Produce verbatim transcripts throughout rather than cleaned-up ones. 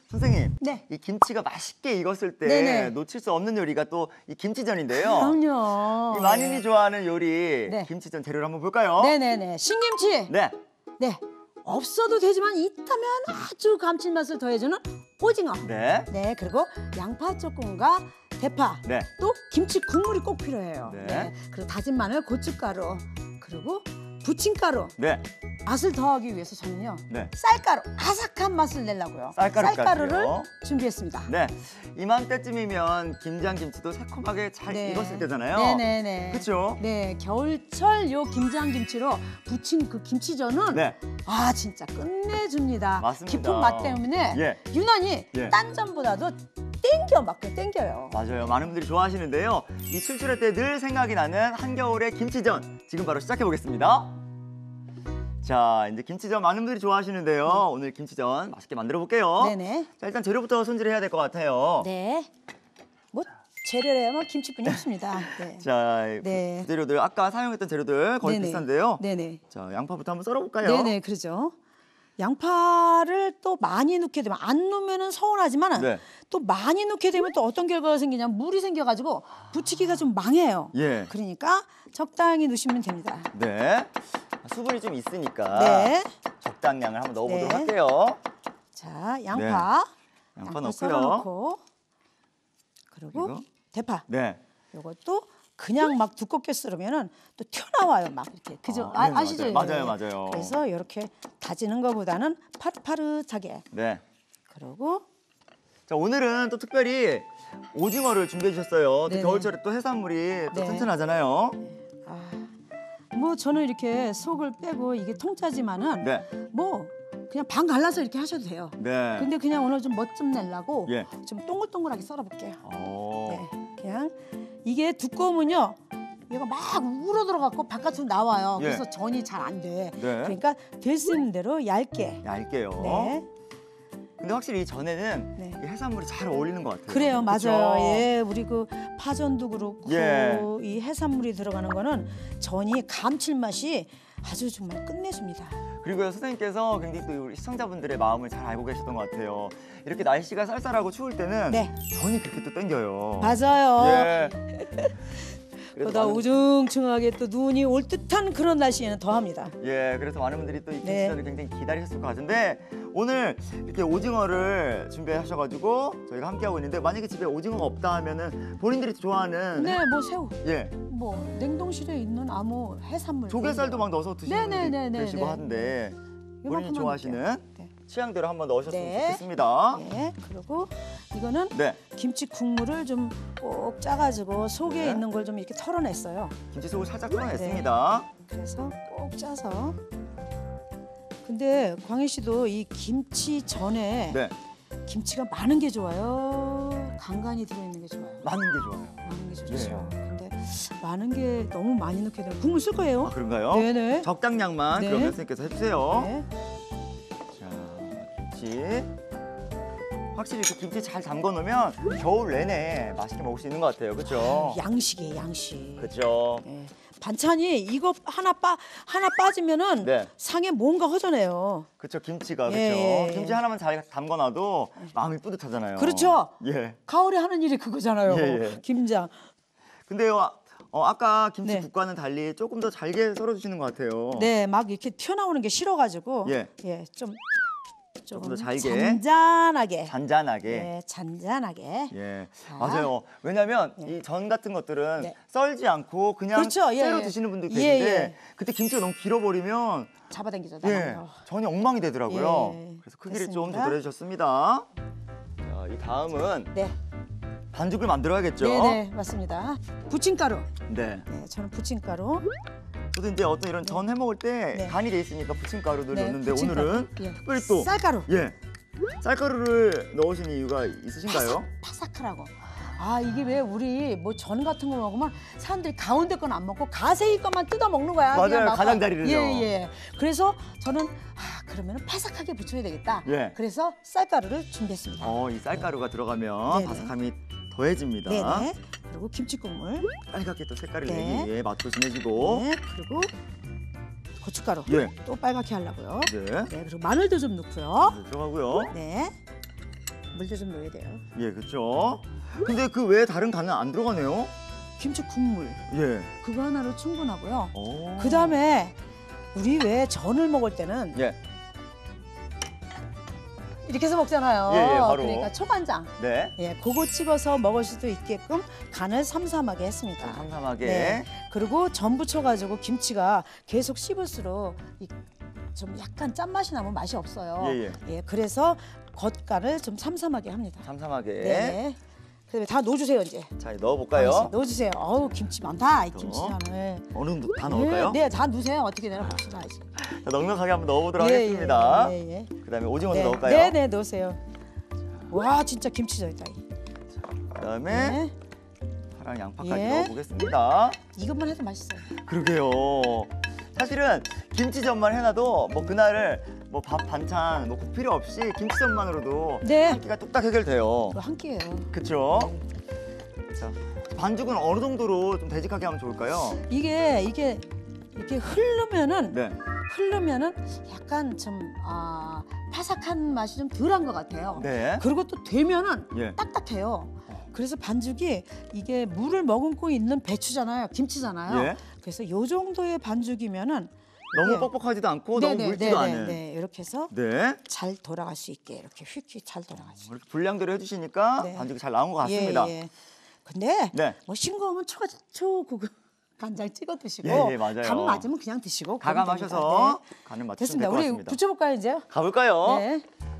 선생님, 네. 이 김치가 맛있게 익었을 때 네네. 놓칠 수 없는 요리가 또 이 김치전인데요. 그럼요. 이 많이들 좋아하는 요리 네. 김치전 재료를 한번 볼까요? 네네네. 신김치. 네. 네. 없어도 되지만 있다면 아주 감칠맛을 더해주는 오징어. 네. 네. 그리고 양파 조금과 대파. 네. 또 김치 국물이 꼭 필요해요. 네. 그리고 다진 마늘, 고춧가루. 그리고 부침가루. 네. 맛을 더하기 위해서 저는요. 네. 쌀가루. 아삭한 맛을 내려고요. 쌀가루까지요. 쌀가루를 준비했습니다. 네. 이맘때쯤이면 김장김치도 새콤하게 잘 네. 익었을 때잖아요. 네네네. 그렇죠? 네, 겨울철 요 김장김치로 부친 그 김치전은 네. 아 진짜 끝내줍니다. 맞습니다. 깊은 맛 때문에 예. 유난히 예. 딴 전보다도 땡겨 막 땡겨요. 맞아요. 많은 분들이 좋아하시는데요. 이 출출할 때 늘 생각이 나는 한겨울의 김치전. 지금 바로 시작해 보겠습니다. 자, 이제 김치전 많은 분들이 좋아하시는데요. 네. 오늘 김치전 맛있게 만들어 볼게요. 네네. 자, 일단 재료부터 손질해야 될 것 같아요. 네. 뭐 재료라면 김치뿐이 없습니다. 네. 자, 네. 재료들 아까 사용했던 재료들 거의 네네. 비슷한데요. 네네. 자, 양파부터 한번 썰어 볼까요? 네네, 그러죠. 양파를 또 많이 넣게 되면 안 넣으면 서운하지만 네. 또 많이 넣게 되면 또 어떤 결과가 생기냐면 물이 생겨가지고 부치기가 좀 망해요. 예. 그러니까 적당히 넣으시면 됩니다. 네. 수분이 좀 있으니까 네. 적당량을 한번 넣어보도록 네. 할게요. 자, 양파. 네. 양파 양파 넣고요. 썰어놓고 그리고 그리고 대파. 네. 요것도 그냥 막 두껍게 썰으면은 또 튀어나와요, 막 이렇게. 그죠? 아, 아, 네, 아시죠? 맞아요, 맞아요, 맞아요. 그래서 이렇게 다지는 것보다는 파릇파릇하게. 네. 그리고 자, 오늘은 또 특별히 오징어를 준비해 주셨어요. 또 네네. 겨울철에 또 해산물이 또 네. 튼튼하잖아요. 아, 뭐 저는 이렇게 속을 빼고 이게 통짜지만은 네. 뭐 그냥 반 갈라서 이렇게 하셔도 돼요. 네. 근데 그냥 오늘 좀 멋 좀 내려고 예. 좀 동글동글하게 썰어볼게요. 오. 네, 그냥 이게 두꺼우면요, 얘가 막 우러 들어갖고 바깥으로 나와요. 예. 그래서 전이 잘 안 돼. 네. 그러니까 될 수 있는 대로 얇게. 얇게요. 네, 근데 확실히 이 전에는 네. 이 해산물이 잘 어울리는 것 같아요. 그래요, 그쵸? 맞아요. 예, 우리 그 파전도 그렇고 예. 이 해산물이 들어가는 거는 전이 감칠맛이 아주 정말 끝내줍니다. 그리고요, 선생님께서 굉장히 또 우리 시청자분들의 마음을 잘 알고 계셨던 것 같아요. 이렇게 날씨가 쌀쌀하고 추울 때는 네. 전이 그렇게 또 땡겨요. 맞아요. 예. 그래서 보다 많은- 우중충하게 또 눈이 올 듯한 그런 날씨에는 더합니다. 예, 그래서 많은 분들이 또 이 네. 김치전을 굉장히 기다리셨을 것 같은데 오늘 이렇게 오징어를 준비하셔가지고 저희가 함께하고 있는데 만약에 집에 오징어가 없다 하면은 본인들이 좋아하는 네, 뭐 새우, 예, 뭐 냉동실에 있는 아무 해산물. 조개살도 막 넣어서 드시는 분들 네네네네. 계시고 하는데 본인이 요만큼만 좋아하시는 넣을게요. 네. 취향대로 한번 넣으셨으면 네. 좋겠습니다. 네, 그리고 이거는 네, 김치 국물을 좀 꼭 짜가지고 속에 네. 있는 걸 좀 이렇게 털어냈어요. 김치 속을 살짝 털어냈습니다. 그래서 꼭 짜서. 근데 광희 씨도 이 김치 전에 네, 김치가 많은 게 좋아요? 간간히 들어있는 게 좋아요? 많은 게 좋아요. 많은 게 좋죠. 네. 근데 많은 게 너무 많이 넣게 되면 국물 쓸 거예요. 아, 그런가요? 네네. 적당량만 네. 그러면 선생님께서 해주세요. 네. 자, 김치. 확실히 이렇게 김치 잘 담궈 놓으면 겨울 내내 맛있게 먹을 수 있는 것 같아요. 그렇죠? 양식이에요, 양식. 그렇죠. 네. 반찬이 이거 하나 빠 하나 빠지면은 네. 상에 뭔가 허전해요. 그렇죠. 김치가 그렇죠. 예, 예. 김치 하나만 잘 담궈 놔도 마음이 뿌듯하잖아요. 그렇죠. 예. 가을에 하는 일이 그거잖아요. 예, 예. 김장. 근데요. 어, 아까 김치 네. 국과는 달리 조금 더 잘게 썰어 주시는 것 같아요. 네, 막 이렇게 튀어나오는 게 싫어가지고 예. 예, 좀 조금 더 잘게. 잔잔하게. 잔잔하게. 네, 잔잔하게. 예, 자. 맞아요. 왜냐하면 예. 이 전 같은 것들은 네. 썰지 않고 그냥 그렇죠. 예, 째로 예. 드시는 분들 예, 계신데 예. 그때 김치가 너무 길어버리면 잡아당기죠. 예, 나가요. 전이 엉망이 되더라고요. 예, 그래서 크기를 좀 됐습니다. 조절해 주셨습니다. 자, 이 다음은 네, 반죽을 만들어야겠죠. 네, 네, 맞습니다. 부침가루. 네. 네, 저는 부침가루. 저도 이제 어떤 이런 전 해 먹을 때 네. 간이 돼 있으니까 부침가루를 네, 넣는데 부침가루. 오늘은 예. 특별히 또 쌀가루. 예, 쌀가루를 넣으신 이유가 있으신가요? 파삭, 파삭하라고. 아, 이게 왜 우리 뭐 전 같은 거 먹으면 사람들이 가운데 건 안 먹고 가세이 것만 뜯어 먹는 거야. 맞아요, 그냥 막. 가장자리를요. 예, 예. 그래서 저는 아, 그러면 파삭하게 부쳐야 되겠다. 예. 그래서 쌀가루를 준비했습니다. 어, 이 쌀가루가 들어가면 네네. 바삭함이 더해집니다. 네네. 그리고 김치국물. 빨갛게 또 색깔을 네. 내기 위해 맛도 진해지고. 네. 그리고 고춧가루. 예. 또 빨갛게 하려고요. 네. 네. 그리고 마늘도 좀 넣고요. 네, 들어가고요. 네. 물도 좀 넣어야 돼요. 예, 그렇죠. 근데 그 외에 다른 간은 안 들어가네요. 김치 국물 예. 그거 하나로 충분하고요. 오. 그 다음에 우리 왜 전을 먹을 때는 예. 이렇게 해서 먹잖아요. 예, 예, 바로. 그러니까 초간장. 네. 예, 그거 찍어서 먹을 수도 있게끔 간을 삼삼하게 했습니다. 삼삼하게. 네. 그리고 전 부쳐가지고 김치가 계속 씹을수록 이, 좀 약간 짠맛이 나면 맛이 없어요. 예, 예. 예, 그래서 겉간을 좀 삼삼하게 합니다. 삼삼하게. 네. 그다음에 다 넣어주세요 이제. 자, 이제 넣어볼까요? 넣어주세요. 어우 김치 많다 이 또. 김치전을. 어느 정도 다 넣을까요? 네, 네, 다 넣으세요. 어떻게 되나 봅시다 이제. 자, 넉넉하게 한번 넣어보도록 예, 하겠습니다. 예, 예, 예. 그다음에 오징어도 네, 넣을까요? 네, 네, 넣으세요. 와 진짜 김치전이다. 그다음에 네. 파랑 양파까지 예. 넣어보겠습니다. 이것만 해도 맛있어요. 그러게요. 사실은 김치전만 해놔도 뭐 그날을 뭐 밥 반찬 뭐 국 필요 없이 김치전만으로도 네. 한 끼가 뚝딱 해결돼요. 이거 한 끼예요. 그렇죠? 자, 반죽은 어느 정도로 좀 되직하게 하면 좋을까요? 이게 이게 이렇게 흐르면은 네. 흐르면은 약간 좀 아, 바삭한 맛이 좀 덜한 것 같아요. 네. 그리고 또 되면은 예. 딱딱해요. 그래서 반죽이 이게 물을 머금고 있는 배추잖아요, 김치잖아요. 예. 그래서 요 정도의 반죽이면은 너무 이게- 뻑뻑하지도 않고 네, 너무 네, 묽지도 네, 않은. 네, 네, 이렇게 해서 네. 잘 돌아갈 수 있게 이렇게 휙휙 잘 돌아갈 수 있게. 이렇게 분량대로 해주시니까 네. 반죽이 잘 나온 것 같습니다. 예, 예. 근데 네. 뭐 싱거우면 초, 초 그 간장 찍어 드시고 예, 예, 맞아요. 간 맞으면 그냥 드시고 그러면 가감하셔서 됩니다. 간을 네. 맞추면 될 됐습니다. 것 우리 같습니다. 붙여볼까요 이제? 가볼까요? 네.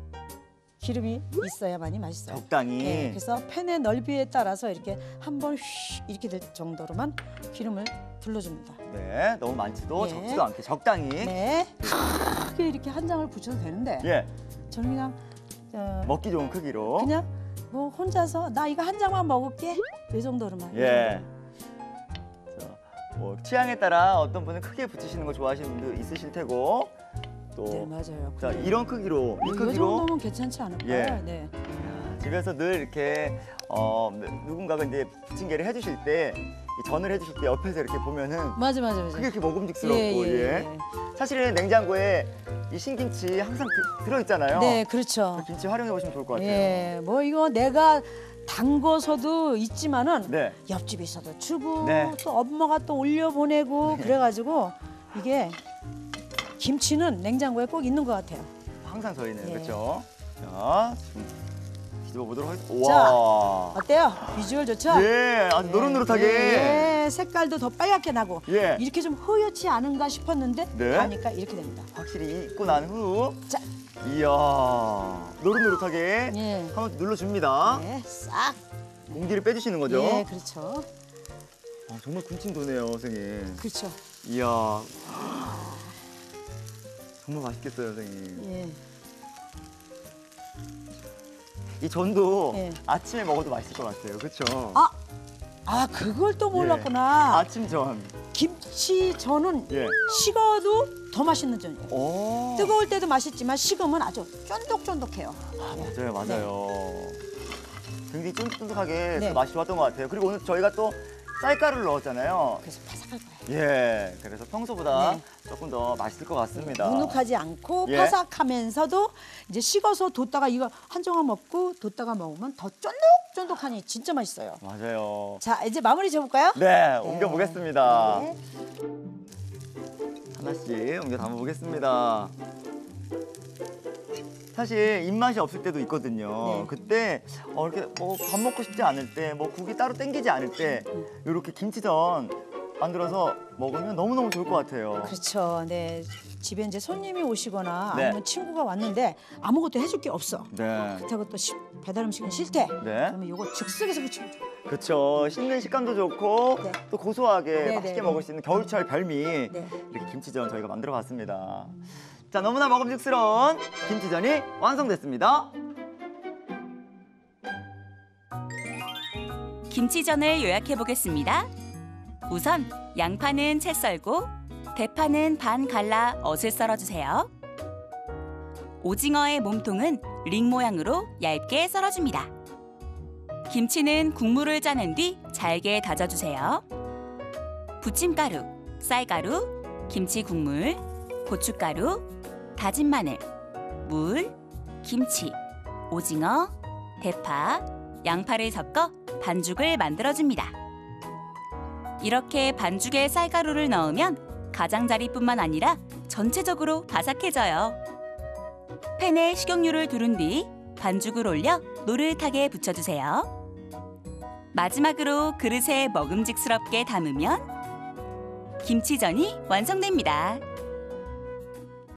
기름이 있어야만이 맛있어요. 적당히. 네, 그래서 팬의 넓이에 따라서 이렇게 한번 휘 이렇게 될 정도로만 기름을 둘러줍니다. 네, 너무 많지도 예. 적지도 않게 적당히. 네, 크게 이렇게 한 장을 붙여도 되는데 예, 저는 그냥 어, 먹기 좋은 크기로. 그냥 뭐 혼자서 나 이거 한 장만 먹을게 이 정도로만. 예. 자, 뭐 취향에 따라 어떤 분은 크게 붙이시는 거 좋아하시는 분도 있으실 테고 또 네 맞아요. 자, 근데 이런 크기로 이 이 크기로 정도면 괜찮지 않을까요? 예. 네. 집에서 늘 이렇게 어, 누군가가 이제 부침개를 해주실 때 이 전을 해주실 때 옆에서 이렇게 보면은 맞아 맞아 맞아. 크게 이렇게 먹음직스럽고 예, 예, 예. 예. 사실은 냉장고에 이 신김치 항상 드- 들어있잖아요. 네 그렇죠. 그 김치 활용해 보시면 좋을 것 같아요. 예, 뭐 이거 내가 담궈서도 있지만은 네. 옆집에서도 주고 네. 또 엄마가 또 올려 보내고 그래가지고 이게 김치는 냉장고에 꼭 있는 것 같아요. 항상 저희는 예. 그렇죠. 자, 좀 뒤집어 보도록 하겠습니다. 자. 와. 어때요? 비주얼 좋죠? 예, 아주 노릇노릇하게. 예, 예, 색깔도 더 빨갛게 나고 예. 이렇게 좀 허옇지 않은가 싶었는데 네. 하니까 이렇게 됩니다. 확실히 익고 난 후, 자, 이야, 노릇노릇하게 예, 한번 눌러줍니다. 네, 싹. 공기를 빼주시는 거죠? 예, 그렇죠. 아, 정말 군침 도네요, 선생님. 그렇죠. 이야, 정말 맛있겠어요, 선생님. 예, 이 전도 예. 아침에 먹어도 맛있을 것 같아요, 그렇죠? 아, 아 그걸 또 몰랐구나. 아침 전. 김치 전은 예. 식어도 더 맛있는 전이에요. 오. 뜨거울 때도 맛있지만 식으면 아주 쫀득쫀득해요. 아, 맞아요, 맞아요. 굉장히 쫀득쫀득하게 네. 그 맛이 좋았던 것 같아요. 그리고 오늘 저희가 또 쌀가루를 넣었잖아요. 그래서 바삭할 거예요. 예, 그래서 평소보다 네. 조금 더 맛있을 것 같습니다. 눅눅하지 않고 예. 바삭하면서도 이제 식어서 뒀다가 이거 한 조각 먹고 뒀다가 먹으면 더 쫀득쫀득하니 진짜 맛있어요. 맞아요. 자 이제 마무리 줘볼까요? 네, 옮겨 보겠습니다. 네. 하나씩 옮겨 담아 보겠습니다. 사실 입맛이 없을 때도 있거든요. 네. 그때 어, 이렇게 뭐 밥 먹고 싶지 않을 때, 뭐 국이 따로 땡기지 않을 때 이렇게 김치전 만들어서 먹으면 너무 너무 좋을 것 같아요. 그렇죠. 네 집에 이제 손님이 오시거나 네. 아니면 친구가 왔는데 아무것도 해줄 게 없어. 네, 그렇다고 또 시- 배달 음식은 싫대. 네, 그러면 요거 즉석에서 부치면 좋아요. 그렇죠. 씹는 식감도 좋고 네. 또 고소하게 네, 맛있게 네, 먹을 수 있는 겨울철 별미 네. 이렇게 김치전 저희가 만들어봤습니다. 자, 너무나 먹음직스러운 김치전이 완성됐습니다. 김치전을 요약해 보겠습니다. 우선 양파는 채 썰고 대파는 반 갈라 어슷 썰어주세요. 오징어의 몸통은 링 모양으로 얇게 썰어줍니다. 김치는 국물을 짜낸 뒤 잘게 다져주세요. 부침가루, 쌀가루, 김치 국물, 고춧가루, 다진 마늘, 물, 김치, 오징어, 대파, 양파를 섞어 반죽을 만들어줍니다. 이렇게 반죽에 쌀가루를 넣으면 가장자리뿐만 아니라 전체적으로 바삭해져요. 팬에 식용유를 두른 뒤 반죽을 올려 노릇하게 붙여주세요. 마지막으로 그릇에 먹음직스럽게 담으면 김치전이 완성됩니다.